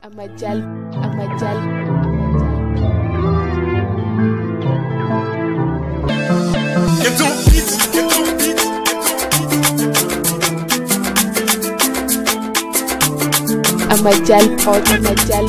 Amajal, Amajal, Get on beats, get on beats, Amajal, Amajal,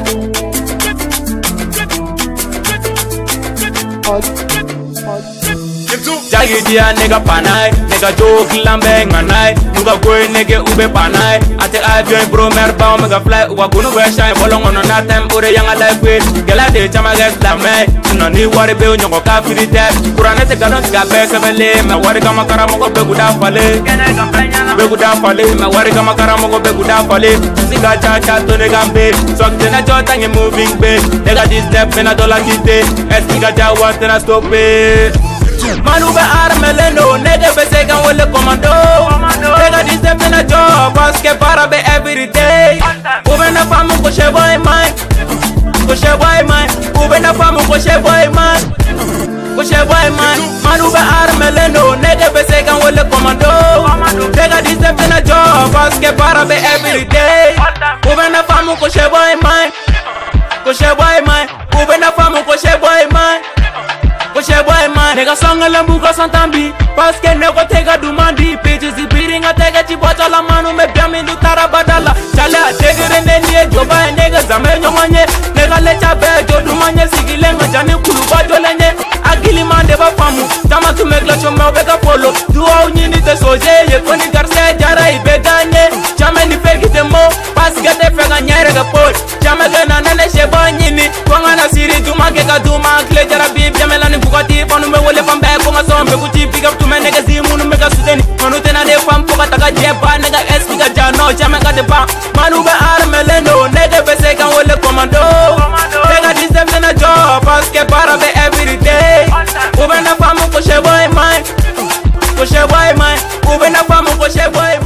Jagi dia nega panai, nega joke lambe nganai, nuga boy nege ube panai. Ate avion bro merba mega fly, uga gunu we shine bolong ono na tem ure yang alive with. Gela de chama get lamai, no ni wari be nyoko ka firi tap. Kurane te ganon ga be sebele, me wari kama kara moko be guda fale. Be guda fale, me wari kama kara moko be guda fale. Siga cha cha to nega be, so tena jota nge moving be. Nega this step mena dola kite, espiga ja want na stop it. Manu be armeleno, nigga be second with the commando. Nigga this step in a job, basket para be every day. Ube na famu ko she boy man, ko she boy man. Ube na famu ko she boy man, ko she boy man. Manu be armeleno, nigga be second with the commando. Nigga this step in a job, basket para be every day. Ube na famu ko she boy man, ko she boy man. Ube na famu ko she boy man. Nega songa lambuka santambi, paske nego tega dumandi. Bitches is beating a tega chibota la manu me biami du tarabadala. Chale a tega renenye, joba nega zame nyomanye. Nega lecha be jo dumanye sigilenga jani kuluba jolenye. Agili mande ba famu, tama tu megla choma beka polo. Dua unyini te soje, ye koni garse jara ibeganye. Chame ni feki te mo, paske te fega nyere ga pol. Chame gena nane sheba nyini, kwanga na siri duma keka duma. Kle jara bib, jamelani bugati, panu me wole fam back on my song, be gucci pick up to my niggas, munu mega sudeni. Manu tena de fam poka taka jeba, nigga S piga jano, chame ka de ba. Manu be armeleno, nigga be second wole commando. Nigga this step in a job, basket para be every day. Ube na famu ko she boy man, ko she boy man. Ube na famu ko she boy man.